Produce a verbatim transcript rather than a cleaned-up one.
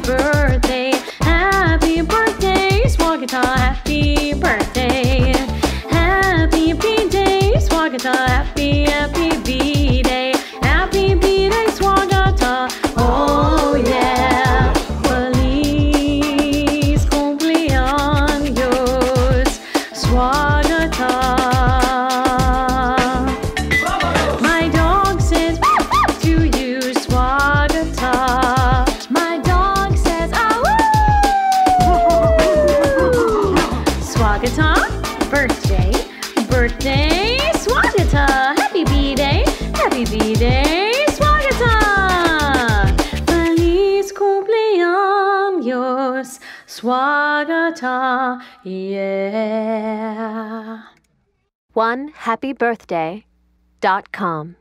birthday. Happy birthday, Swagatha, happy birthday. Happy B-Day, Swagatha, happy, happy B-Day. Happy B-Day, Swagatha, oh yeah. Feliz cumpleaños, Swagatha. My dog says to you, Swagatha. My dog says, ah woo! Swagatha, birthday, birthday, Swagatha. Happy B-Day, happy B-Day, Swagatha. Feliz cumpleaños, Swagatha, yeah. one happy birthday dot com